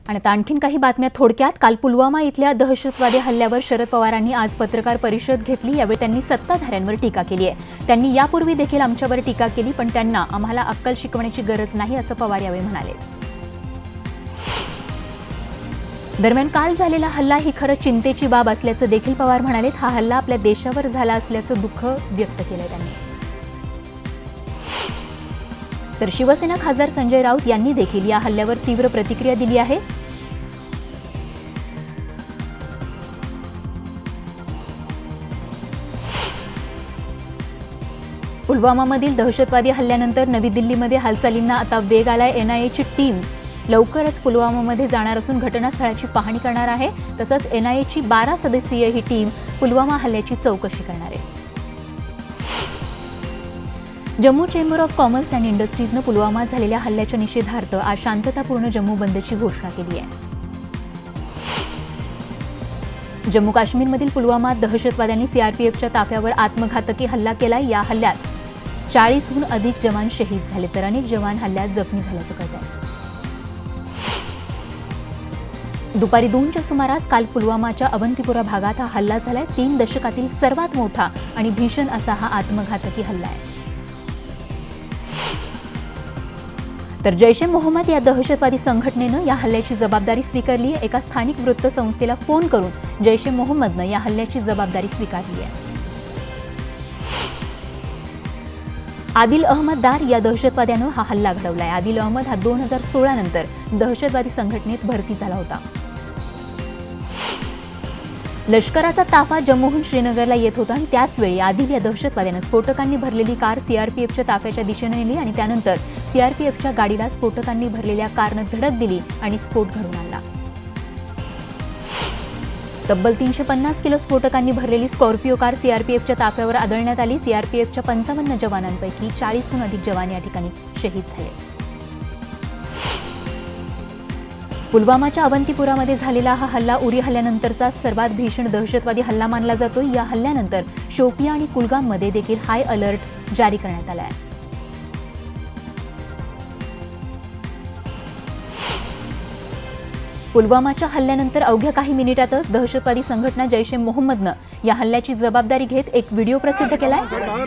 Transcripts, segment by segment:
आणि आता आणखीन काही बातम्या थोडक्यात। काल पुलवामा इथल्या दहशतवादी हल्ल्यावर शरद पवारांनी आज पत्रकार परिषद घेतली। यावेळी त्यांनी सत्ताधाऱ्यांवर टीका केली आहे। त्यांनी यापूर्वी देखील आमच्यावर टीका केली, पण त्यांना आम्हाला अक्कल शिकवण्याची गरज नाही असं पवार यावेळी म्हणाले। दरम्यान काल झालेला हल्ला ही खरं चिंतेची बाब असल्याचं देखील पवार म्हणाले। हा हल्ला आपल्या देशावर झाला असल्याचं दुःख व्यक्त केलंय त्यांनी। तर शिवसेना खासदार संजय राऊत यांनी देखील या हल्ल्यावर तीव्र प्रतिक्रिया दिली आहे। पुलवामामधील दहशतवादी हल्ल्यानंतर नवी दिल्लीमध्ये हालचालींना आता वेग आलाय। एनआयएची टीम लवकरच पुलवामामध्ये जाणार असून घटनास्थळाची पाहणी करणार आहे। तसंच एनआयएची 12 सदस्यीय ही टीम पुलवामा हल्ल्याची चौकशी करणार आहे। Jammu chamber of commerce and इंडस्ट्रीजनं पुलवामा झालेल्या हल्ल्याच्या निषेधार्थ आज शांततापूर्ण जम्मू बंदची घोषणा केली आहे। जम्मू काश्मीरमधील पुलवामात दहशतवाद्यांनी सीआरपीएफच्या ताफ्यावर आत्मघातकी हल्ला केला। या हल्ल्यात 40हून अधिक जवान शहीद झाले, तर अनेक जवान हल्ल्यात जखमी झाल्याचं कळतंय। दुपारी 2च्या सुमारास काल पुलवामाच्या अवंतीपुरा भागात हा हल्ला झालाय। 3 दशकातील सर्वात मोठा आणि भीषण असा हा आत्मघातकी हल्ला आहे। तर जैश ए मोहम्मद या दहशतवादी संघटनेनं या हल्ल्याची जबाबदारी स्वीकारली आहे। एका स्थानिक वृत्त संस्थेला फोन करून जैश ए मोहम्मदनं या हल्ल्याची जबाबदारी स्वीकारली आहे। आदिल अहमद दार या दहशतवाद्यानं हा हल्ला घडवलाय। आदिल अहमद हा 2016 नंतर दहशतवादी संघटनेत भरती झाला होता। लष्कराचा ताफा जम्मूहून श्रीनगरला येत होता आणि त्याच वेळी आदिल या दहशतवाद्यानं स्फोटकांनी भरलेली कार सीआरपीएफच्या ताफ्याच्या दिशेने नेली आणि त्यानंतर सीआरपीएफच्या गाडीला स्फोटकांनी भरलेल्या कारनं धडक दिली आणि स्फोट घडून आणला। तब्बल 350 किलो स्फोटकांनी भरलेली स्कॉर्पिओ कार सीआरपीएफच्या ताफ्यावर आदळण्यात आली। सीआरपीएफच्या 55 जवानांपैकी 40हून अधिक जवान या ठिकाणी शहीद झाले। पुलवामाच्या अवंतीपुरामध्ये झालेला हा हल्ला उरी हल्ल्यानंतरचा सर्वात भीषण दहशतवादी हल्ला मानला जातो। या हल्ल्यानंतर शोपिया आणि कुलगाममध्ये देखील हाय अलर्ट जारी करण्यात आला आहे। पुलवामाच्या हल्ल्यानंतर अवघ्या काही मिनिटातच दहशतवादी संघटना जैश ए मोहम्मदनं या हल्ल्याची जबाबदारी घेत एक व्हिडिओ प्रसिद्ध केलाय।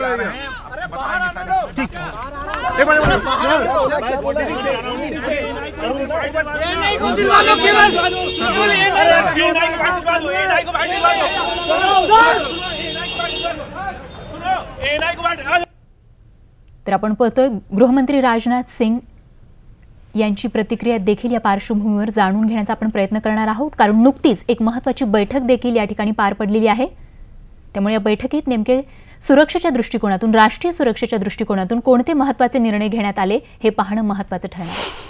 तर आपण पाहतोय गृहमंत्री राजनाथ सिंग यांची प्रतिक्रिया देखील या पार्श्वभूमीवर जाणून घेण्याचा आपण प्रयत्न करणार आहोत, कारण नुकतीच एक महत्त्वाची बैठक देखील या ठिकाणी पार पडलेली आहे। त्यामुळे या बैठकीत नेमके सुरक्षेच्या दृष्टिकोनातून, राष्ट्रीय सुरक्षेच्या दृष्टिकोनातून कोणते महत्त्वाचे निर्णय घेण्यात आले हे पाहणं महत्त्वाचं ठरणार आहे।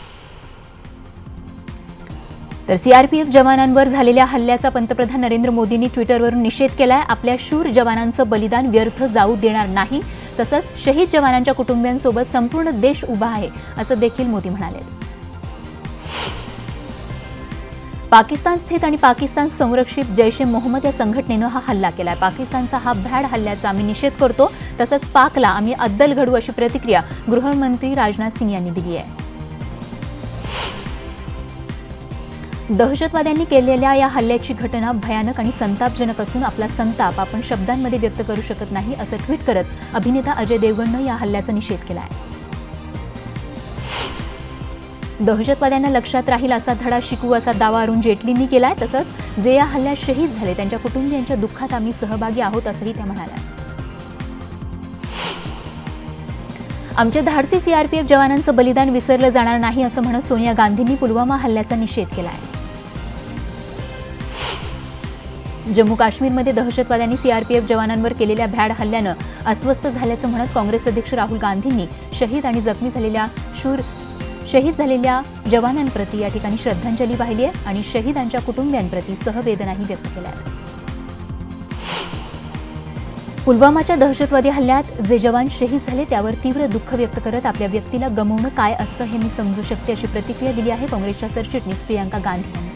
तर सीआरपीएफ जवानांवर झालेल्या हल्ल्याचा पंतप्रधान नरेंद्र मोदींनी ट्विटरवरून निषेध केलाय। आपल्या शूर जवानांचं बलिदान व्यर्थ जाऊ देणार नाही, तसंच शहीद जवानांच्या कुटुंबियांसोबत संपूर्ण देश उभा आहे असं देखील मोदी म्हणाले। पाकिस्तान स्थित आणि पाकिस्तान संरक्षित जैश ए मोहम्मद या संघटनेनं हा हल्ला केलाय। पाकिस्तानचा हा भ्याड हल्ल्याचा आम्ही निषेध करतो, तसंच पाकला आम्ही अद्दल घडवू अशी प्रतिक्रिया गृहमंत्री राजनाथ सिंग यांनी दिली आहे। दहशतवाद्यांनी केलेल्या या हल्ल्याची घटना भयानक आणि संतापजनक असून आपला संताप आपण शब्दांमध्ये व्यक्त करू शकत नाही असं ट्विट करत अभिनेता अजय देवगणनं या हल्ल्याचा निषेध केला आहे। दहशतवाद्यांना लक्षात राहील असा धडा शिकवू असा दावा अरुण जेटलींनी केलाय। तसंच जे या हल्ल्यात शहीद झाले त्यांच्या कुटुंबियांच्या दुःखात आम्ही सहभागी आहोत असंही त्या म्हणाल्या। आमच्या धाडसी सीआरपीएफ जवानांचं बलिदान विसरलं जाणार नाही असं म्हणत सोनिया गांधींनी पुलवामा हल्ल्याचा निषेध केला आहे। जम्मू काश्मीरमध्ये दहशतवाद्यांनी सीआरपीएफ जवानांवर केलेल्या भ्याड हल्ल्यानं अस्वस्थ झाल्याचं म्हणत काँग्रेस अध्यक्ष राहुल गांधींनी शहीद आणि जखमी झालेल्या जवानांप्रती या ठिकाणी श्रद्धांजली वाहिली आहे आणि शहीदांच्या कुटुंबियांप्रती सहवेदनाही व्यक्त केल्या आहेत। पुलवामाच्या दहशतवादी हल्ल्यात जे जवान शहीद झाले त्यावर तीव्र दुःख व्यक्त करत आपल्या व्यक्तीला गमावणं काय असतं हे मी समजू शकते अशी प्रतिक्रिया दिली आहे काँग्रेसच्या सरचिटणीस प्रियांका गांधी यांनी।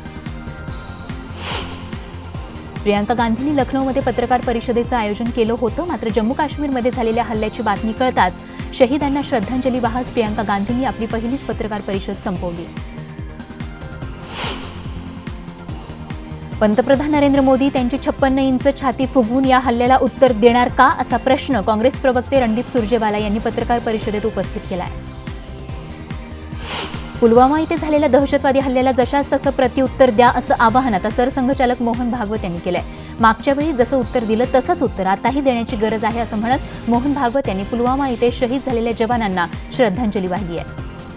प्रियांका गांधींनी लखनौमध्ये पत्रकार परिषदेचं आयोजन केलं होतं, मात्र जम्मू काश्मीरमध्ये झालेल्या हल्ल्याची बातमी कळताच शहीदांना श्रद्धांजली वाहत प्रियांका गांधींनी आपली पहिलीच पत्रकार परिषद संपवली। पंतप्रधान नरेंद्र मोदी त्यांची 56 इंच छाती फुगवून या हल्ल्याला उत्तर देणार का, असा प्रश्न काँग्रेस प्रवक्ते रणदीप सुरजेवाला यांनी पत्रकार परिषदेत उपस्थित केला आहे. पुलवामा इथे झालेल्या दहशतवादी हल्ल्याला जशास तसं प्रत्युत्तर द्या, असं आवाहन आता सरसंघचालक मोहन भागवत यांनी केलंय. मागच्या वेळी जसं उत्तर दिलं तसंच उत्तर आताही देण्याची गरज आहे, असं म्हणत मोहन भागवत यांनी पुलवामा इथे शहीद झालेल्या जवानांना श्रद्धांजली वाहिली आहे.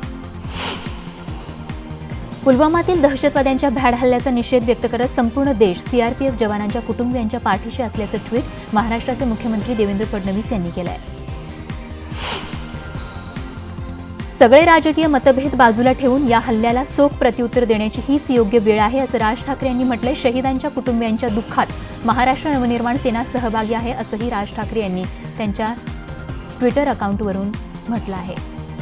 पुलवामातील दहशतवाद्यांच्या भ्याड हल्ल्याचा निषेध व्यक्त करत संपूर्ण देश सीआरपीएफ जवानांच्या कुटुंबियांच्या पाठीशी असल्याचं ट्विट महाराष्ट्राचे मुख्यमंत्री देवेंद्र फडणवीस यांनी केलं आहे. सगळे राजकीय मतभेद बाजूला ठेवून या हल्ल्याला चोख प्रत्युत्तर देण्याची हीच योग्य वेळ आहे, असं राज ठाकरे यांनी म्हटलंय. शहीदांच्या कुटुंबियांच्या दुःखात महाराष्ट्र नवनिर्माण सेना सहभागी आहे, असंही राज ठाकरे यांनी त्यांच्या ट्विटर अकाउंटवरून म्हटलं आहे.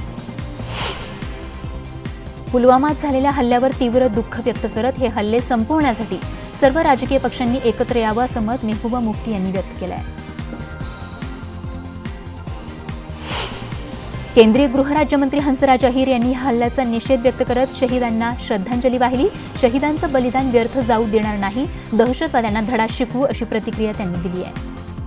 पुलवामात झालेल्या हल्ल्यावर तीव्र दुःख व्यक्त करत हे हल्ले संपवण्यासाठी सर्व राजकीय पक्षांनी एकत्र यावं, असं मत मेहबूबा मुफ्ती यांनी व्यक्त केलं आहे. केंद्रीय गृहराज्यमंत्री हंसराज अहिर यांनी या हल्ल्याचा निषेध व्यक्त करत शहीदांना श्रद्धांजली वाहिली. शहीदांचं बलिदान व्यर्थ जाऊ देणार नाही, दहशतवाद्यांना धडा शिकवू, अशी प्रतिक्रिया त्यांनी दिली आहे.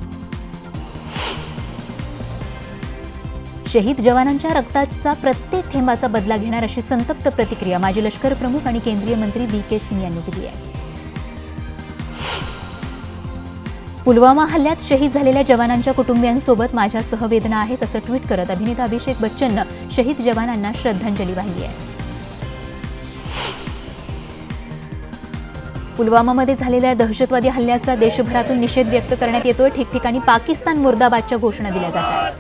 शहीद जवानांच्या रक्ताचा प्रत्येक थेंबाचा बदला घेणार, अशी संतप्त प्रतिक्रिया माजी लष्कर प्रमुख आणि केंद्रीय मंत्री व्ही.के. सिंग यांनी दिली आहे. पुलवामा हल्ल्यात शहीद झालेल्या जवानांच्या कुटुंबियांसोबत माझ्या सहवेदना आहेत, असं ट्विट करत अभिनेता अभिषेक बच्चननं शहीद जवानांना श्रद्धांजली वाहिली आहे. पुलवामामध्ये झालेल्या दहशतवादी हल्ल्याचा देशभरातून निषेध व्यक्त करण्यात येतोय. ठिकठिकाणी पाकिस्तान मुर्दाबादच्या घोषणा दिल्या जातात.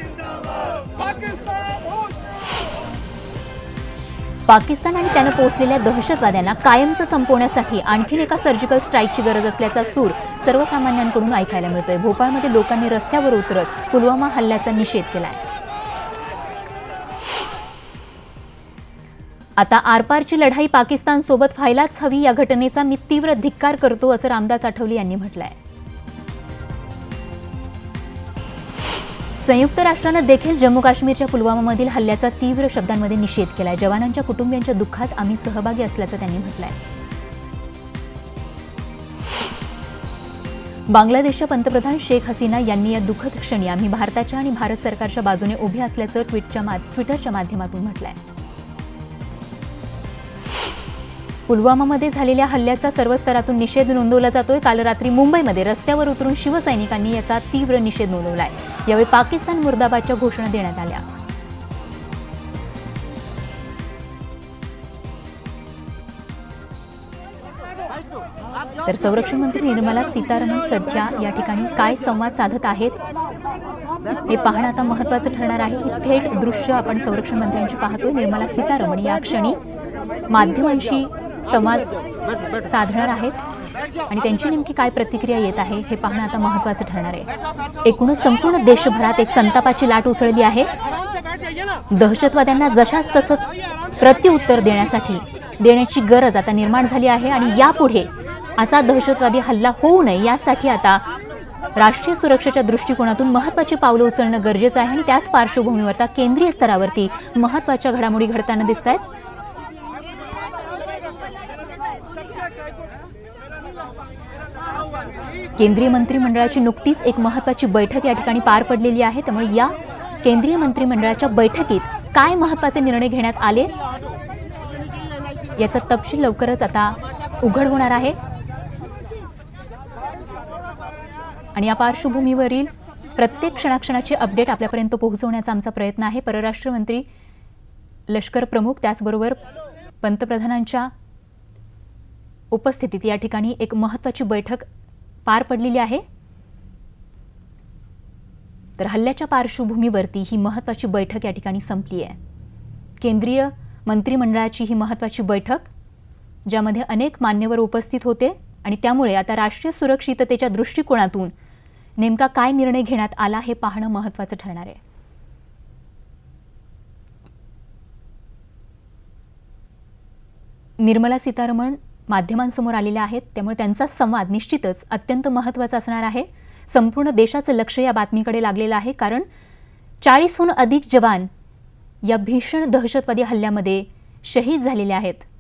पाकिस्तान आणि त्यानं पोहोचलेल्या दहशतवाद्यांना कायमचं संपवण्यासाठी आणखीन एका सर्जिकल स्ट्राईकची गरज असल्याचा सूर सर्वसामान्यांकडून ऐकायला मिळतोय. भोपाळमध्ये लोकांनी रस्त्यावर उतरत पुलवामा हल्ल्याचा निषेध केलाय. आता आरपारची लढाई पाकिस्तानसोबत व्हायलाच हवी, या घटनेचा मी तीव्र धिक्कार करतो, असं रामदास आठवले यांनी म्हटलंय. संयुक्त राष्ट्रानं देखील जम्मू काश्मीरच्या पुलवामामधील हल्ल्याचा तीव्र शब्दांमध्ये निषेध केलाय. जवानांच्या कुटुंबियांच्या दुःखात आम्ही सहभागी असल्याचं त्यांनी म्हटलंय. बांगलादेशच्या पंतप्रधान शेख हसीना यांनी या दुःखद क्षणी आम्ही भारताच्या आणि भारत सरकारच्या बाजूने उभे असल्याचं ट्विटरच्या माध्यमातून म्हटलंय. पुलवामामध्ये झालेल्या हल्ल्याचा सर्व स्तरातून निषेध नोंदवला जातोय. काल रात्री मुंबईमध्ये रस्त्यावर उतरून शिवसैनिकांनी याचा तीव्र निषेध नोंदवलाय. यावेळी पाकिस्तान मुर्दाबादच्या घोषणा देण्यात आल्या. तर संरक्षण मंत्री निर्मला सीतारामन सध्या या ठिकाणी काय संवाद साधत आहेत हे पाहणं आता महत्त्वाचं ठरणार आहे. ही थेट दृश्य आपण संरक्षण मंत्र्यांची पाहतोय. निर्मला सीतारामन या क्षणी माध्यमांशी संवाद साधणार आहेत आणि त्यांची नेमकी काय प्रतिक्रिया येत आहे हे पाहणं आता महत्त्वाचं ठरणार आहे. एकूणच संपूर्ण देशभरात एक संतापाची लाट उसळली आहे. दहशतवाद्यांना जशास तसं प्रत्युत्तर देण्याची गरज आता निर्माण झाली आहे आणि यापुढे असा दहशतवादी हल्ला होऊ नये यासाठी आता राष्ट्रीय सुरक्षेच्या दृष्टिकोनातून महत्त्वाची पावलं उचलणं गरजेचं आहे आणि त्याच पार्श्वभूमीवर आता केंद्रीय स्तरावरती महत्त्वाच्या घडामोडी घडताना दिसत आहेत. केंद्रीय मंत्रिमंडळाची नुकतीच एक महत्त्वाची बैठक या ठिकाणी पार पडलेली आहे. त्यामुळे या केंद्रीय मंत्रिमंडळाच्या बैठकीत काय महत्त्वाचे निर्णय घेण्यात आले याचा तपशील लवकरच आता उघड होणार आहे आणि या पार्श्वभूमीवरील प्रत्येक क्षणाक्षणाची अपडेट आपल्यापर्यंत पोहोचवण्याचा आमचा प्रयत्न आहे. परराष्ट्र मंत्री, लष्कर प्रमुख, त्याचबरोबर पंतप्रधानांच्या उपस्थितीत या ठिकाणी एक महत्त्वाची बैठक पार पडलेली आहे. तर हल्ल्याच्या पार्श्वभूमीवरती ही महत्त्वाची बैठक या ठिकाणी संपली आहे. केंद्रीय मंत्रिमंडळाची ही महत्त्वाची बैठक ज्यामध्ये अनेक मान्यवर उपस्थित होते आणि त्यामुळे आता राष्ट्रीय सुरक्षिततेच्या दृष्टिकोनातून नेमका काय निर्णय घेण्यात आला हे पाहणं महत्त्वाचं ठरणार आहे. निर्मला सीतारामन माध्यमांसमोर आलेल्या आहेत, त्यामुळे त्यांचा संवाद निश्चितच अत्यंत महत्त्वाचा असणार आहे. संपूर्ण देशाचं लक्ष या बातमीकडे लागलेलं आहे, कारण 40हून अधिक जवान या भीषण दहशतवादी हल्ल्यामध्ये शहीद झालेले आहेत.